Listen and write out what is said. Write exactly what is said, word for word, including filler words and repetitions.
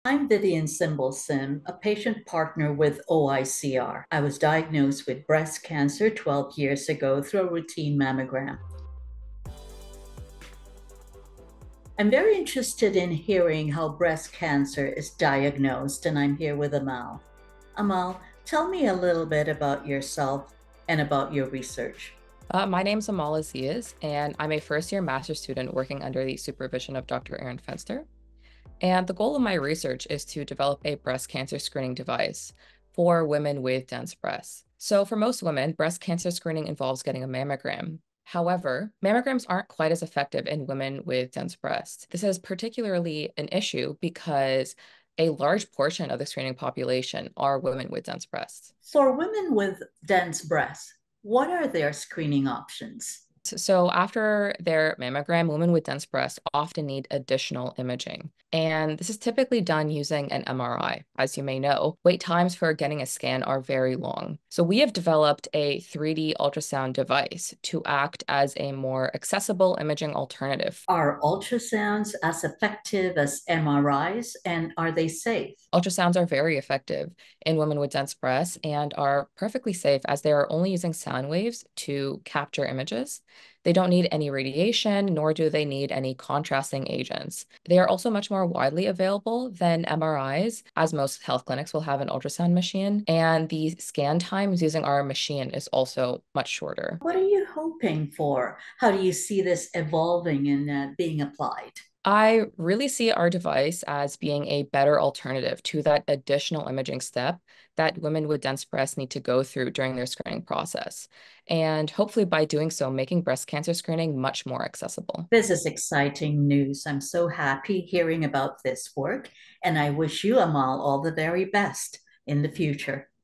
I'm Vivian Simbul Sim, a patient partner with O I C R. I was diagnosed with breast cancer twelve years ago through a routine mammogram. I'm very interested in hearing how breast cancer is diagnosed, and I'm here with Amal. Amal, tell me a little bit about yourself and about your research. Uh, my name's Amal Aziz, and I'm a first year master's student working under the supervision of Doctor Aaron Fenster. And the goal of my research is to develop a breast cancer screening device for women with dense breasts. So, for most women, breast cancer screening involves getting a mammogram. However, mammograms aren't quite as effective in women with dense breasts. This is particularly an issue because a large portion of the screening population are women with dense breasts. For women with dense breasts, what are their screening options? So after their mammogram, women with dense breasts often need additional imaging. And this is typically done using an M R I. As you may know, wait times for getting a scan are very long. So we have developed a three D ultrasound device to act as a more accessible imaging alternative. Are ultrasounds as effective as M R Is, and are they safe? Ultrasounds are very effective in women with dense breasts and are perfectly safe as they are only using sound waves to capture images. They don't need any radiation, nor do they need any contrasting agents. They are also much more widely available than M R Is, as most health clinics will have an ultrasound machine, and the scan times using our machine is also much shorter. What are you hoping for? How do you see this evolving and uh, being applied? I really see our device as being a better alternative to that additional imaging step that women with dense breasts need to go through during their screening process. And hopefully, by doing so, making breast cancer screening much more accessible. This is exciting news. I'm so happy hearing about this work, and I wish you, Amal, all the very best in the future.